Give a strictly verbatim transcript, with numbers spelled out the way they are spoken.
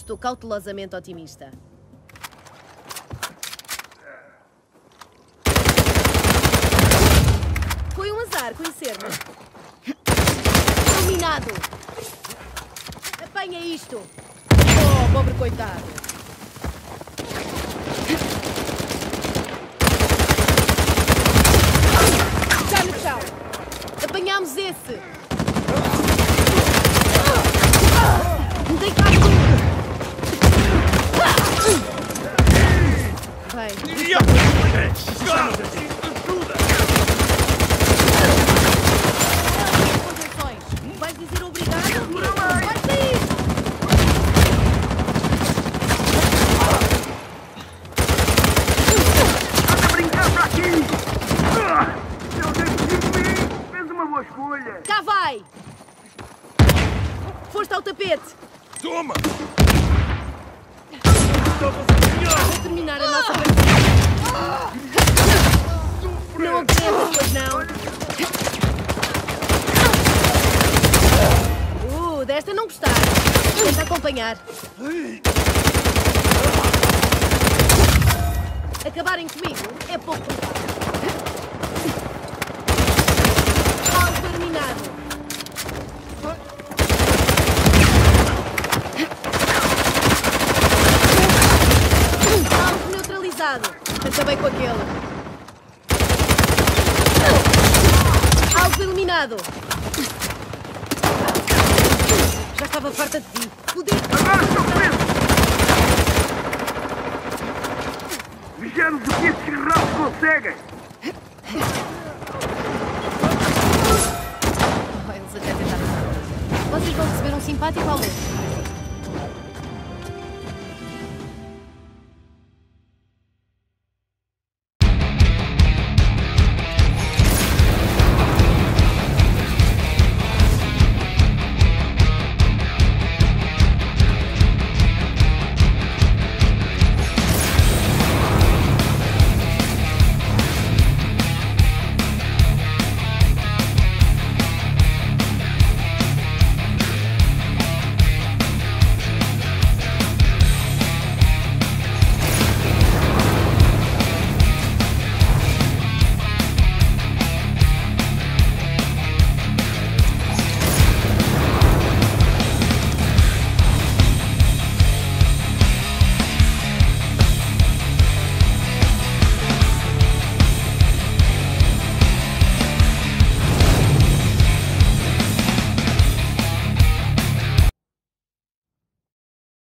estou cautelosamente otimista. Foi um azar conhecer-me. Dominado! Apanha isto! Oh, pobre coitado! Já no chão! Apanhámos esse! Deitado! Bem... Vais dizer obrigado? Vai sair! Anda a brincar para aqui! Não desistiu de mim! Fez uma boa escolha! Cá vai! Foste ao tapete! Toma! Vou terminar a nossa partida! Não aguentas, pois não? Uh, desta não gostar. Tenta acompanhar. Acabarem comigo é pouco provável. Alvo eliminado. Alvo neutralizado. Acabei com aquele. Alvo eliminado. Já estava farta de ti. Poder... Agora estou preso! Vejamos o que estes ratos conseguem! Oh, eles até tentaram. Vocês vão receber um simpático almoço.